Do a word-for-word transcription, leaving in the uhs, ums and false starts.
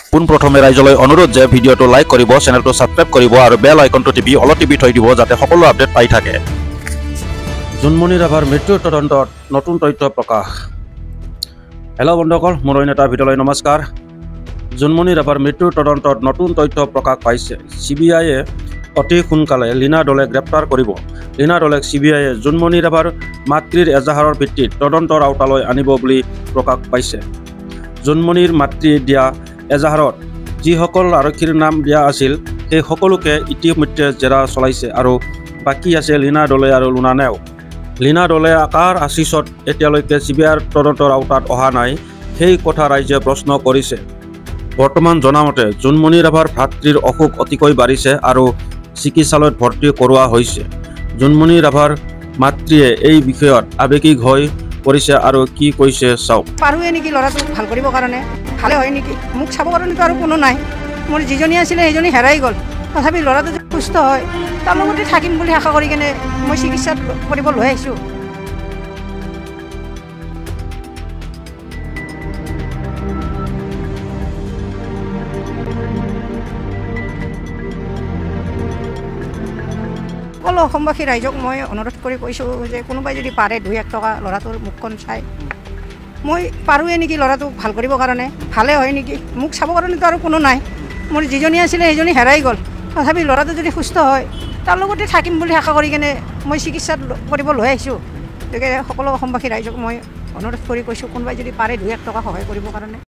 পোনপ্ৰথমে ৰাইজলৈ অনুৰোধ যে ভিডিঅ'টো লাইক কৰিব, চেনেলটো ছাবস্ক্ৰাইব কৰিব আৰু বেল আইকনটো টিপি অল টিপি থৈ দিব যাতে সকলো আপডেট পাই থাকে। জোনমণি ৰাভাৰ মৃত্যুৰ তদন্তত নতুন তথ্য প্ৰকাশ। হেল্ল' বন্ধুসকল, মোৰ অন্য এটা ভিডিঅ'লৈ নমস্কাৰ। জোনমণি ৰাভাৰ মৃত্যুৰ তদন্তত নতুন তথ্য প্ৰকাশ পাইছে। চি বি আইয়ে অতি সোনকালে লীনা দলে গ্ৰেপ্তাৰ কৰিব। লীনা দলেক চি বি আইয়ে জোনমণি ৰাভাৰ মাতৃৰ এজাহাৰৰ ভিত্তিত তদন্তৰ আওতালৈ আনিব বুলি প্ৰকাশ পাইছে। জোনমণিৰ মাতৃয়ে দিয়া এজাহাৰত যিসকল আৰক্ষীৰ নাম দিয়া আছিল সেই সকলোকে ইতিমধ্যে জেৰা চলাইছে আৰু বাকী আছে লীনা দলে আৰু লুনা নেওগ। লীনা দলে আকাৰ আশিছত এতিয়ালৈকে চি বি আইৰ তদন্তৰ আওতাত অহা নাই, সেই কথা ৰাইজে প্ৰশ্ন কৰিছে। বৰ্তমান জনামতে জোনমণি ৰাভাৰ ভাতৃৰ অসুখ অতিকৈ বাঢ়িছে আৰু চিকিৎসালয়ত ভৰ্তি কৰোৱা হৈছে। জোনমণি ৰাভাৰ মাতৃয়ে এই বিষয়ত আৱেগিক হৈ পৰিছে আৰু কি কৈছে চাওক। পাৰোৱে নেকি ল'ৰাটোক ভাল কৰিবৰ কাৰণে, ভালে হয় নেকি? মোক চাবৰ কাৰণেতো আৰু কোনো নাই। মোৰ যিজনী আছিলে সেইজনী হেৰাই গ'ল। তথাপি ল'ৰাটো যদি সুস্থ হয় তাৰ লগতে থাকিম বুলি আশা কৰি কেনে মই চিকিৎসা কৰিব লৈ আহিছোঁ। সকলো অসমবাসী ৰাইজক মই অনুৰোধ কৰি কৈছোঁ যে কোনোবাই যদি পাৰে দুই এক টকা ল'ৰাটোৰ মুখখন চাই, মই পাৰোৱে নেকি ল'ৰাটোক ভাল কৰিবৰ কাৰণে, ভালে হয় নেকি? মোক চাবৰ কাৰণেতো আৰু কোনো নাই। মোৰ যিজনী আছিলে সেইজনী হেৰাই গ'ল। তথাপি ল'ৰাটো যদি সুস্থ হয় তাৰ লগতে থাকিম বুলি আশা কৰি কেনে মই চিকিৎসা কৰিব লৈ আহিছোঁ। গতিকে সকলো অসমবাসী ৰাইজক মই অনুৰোধ কৰি কৈছোঁ কোনোবাই যদি পাৰে দুই এক টকা সহায় কৰিবৰ কাৰণে।